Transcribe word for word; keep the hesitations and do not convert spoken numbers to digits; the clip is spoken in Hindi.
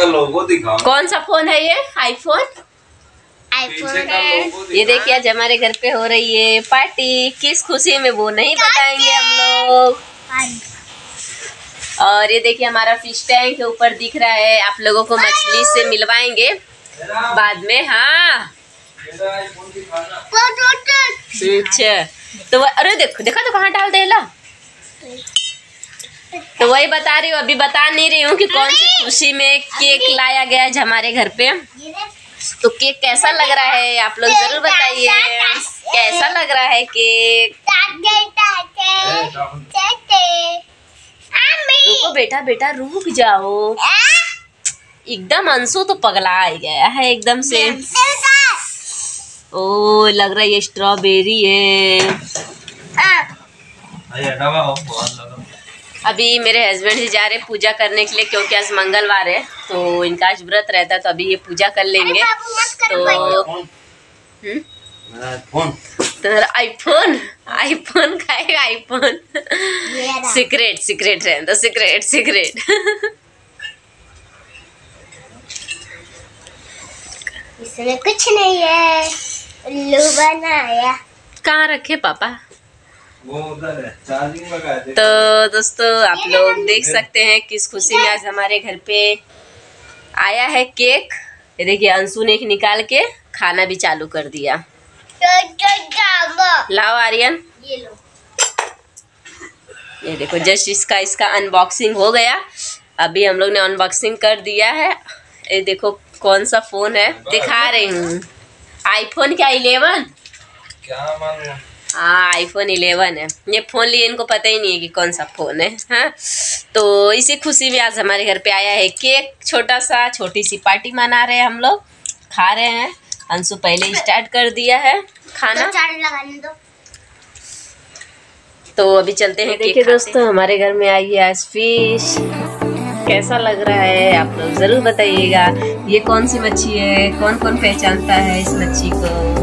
का लोगो दिखाओ। कौन सा फोन है ये? आईफोन। आईफोन है। ये देखिए आज हमारे घर पे हो रही है पार्टी। किस खुशी में वो नहीं बताएंगे हम लोग। और ये देखिए हमारा फिश टैंक के ऊपर दिख रहा है। आप लोगों को मछली से मिलवाएंगे बाद में। हाँ अच्छा तो अरे देखो देखा तो कहाँ डाल देला। तो वही बता रही हूँ, अभी बता नहीं रही हूँ कि कौन सी खुशी में केक लाया गया है हमारे घर पे। तो केक कैसा लग रहा है आप लोग जरूर बताइए। कैसा लग रहा है केक? रुको बेटा बेटा रुक जाओ। एकदम अंशु तो पगला ही गया है एकदम से। ओ लग रहा है ये स्ट्रॉबेरी है। अभी मेरे हस्बैंड जी जा रहे हैं पूजा करने के लिए क्योंकि आज मंगलवार है तो इनका आज व्रत रहता है। तो अभी ये पूजा कर लेंगे। तो फोन तो आईफोन आईफोन खाएगा आईफोन। सीक्रेट सीक्रेट रहने दो सीक्रेट सीक्रेट। इसमें कुछ नहीं है, उल्लू बनाया। कहाँ रखे पापा? वो उधर है, चार्जिंग लगा दे। तो दोस्तों आप लोग देख सकते हैं किस खुशी में आज हमारे घर पे आया है केक। ये देखिए अंशु ने एक निकाल के खाना भी चालू कर दिया। लाओ आर्यन ये लो। ये देखो जस्ट इसका इसका अनबॉक्सिंग हो गया। अभी हम लोग ने अनबॉक्सिंग कर दिया है। ये देखो कौन सा फोन है दिखा रही हूँ। आईफोन क्या इलेवन? क्या मालूम। हाँ आईफोन इलेवन है। ये फोन लिए इनको पता ही नहीं है कि कौन सा फोन है। हाँ तो इसी खुशी में आज हमारे घर पे आया है केक। छोटा सा छोटी सी पार्टी मना रहे हैं हम लोग, खा रहे हैं। अंशु पहले ही स्टार्ट कर दिया है खाना। तो, तो अभी चलते हैं। देखिए दोस्तों हमारे घर में आई है आज फिश। कैसा लग रहा है आप लोग जरूर बताइएगा। ये कौन सी मच्छी है, कौन कौन पहचानता है इस मच्छी को?